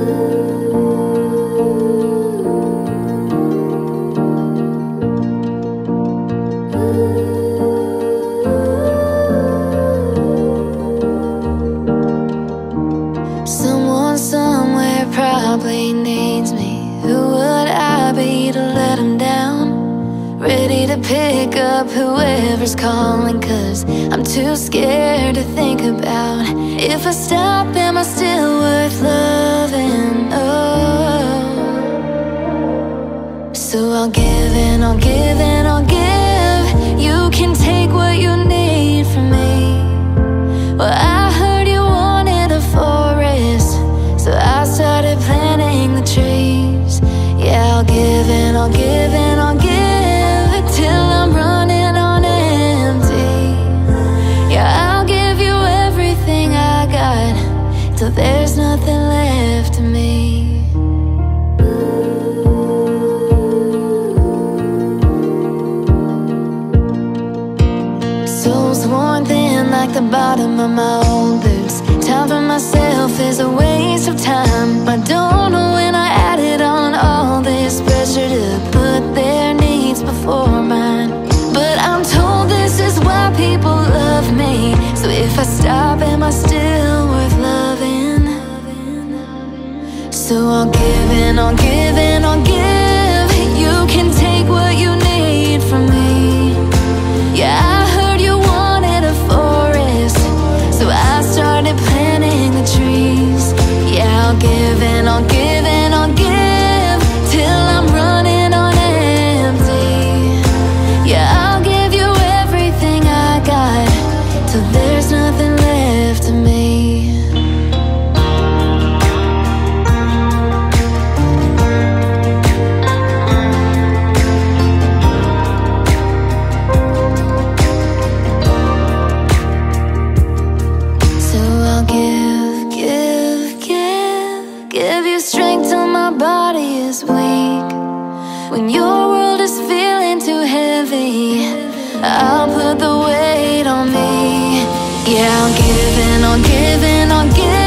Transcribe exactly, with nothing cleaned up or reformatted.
Someone somewhere probably needs me. Who would I be to let them down? Ready to pick up whoever's calling, 'cause I'm too scared to think about if I stop, am I still worth loving? Oh, so I'll give and I'll give and I'll give. You can take what you need from me. Well, I heard you wanted a forest, so I started planting the trees. Yeah, I'll give and I'll give and I'll give till I'm running on empty. Yeah, I'll give you everything I got till there's nothing left of me. Soul's worn thin like the bottom of my old boots. Time for myself is a waste of time. I don't know when I added on all this pressure to put their needs before mine, but I'm told this is why people love me. So if I stop, am I still worth loving? So I'll give and I'll give and I'll give. You can take what you need from me. Yeah, I heard you wanted a forest, so I started planting the trees. Yeah, I'll give and I'll give and I'll give till I'm running on empty. Yeah, I'll give you everything I got till there's nothing left of me. Give you strength till my body is weak. When your world is feeling too heavy, I'll put the weight on me. Yeah, I'll give and I'll give and I'll give.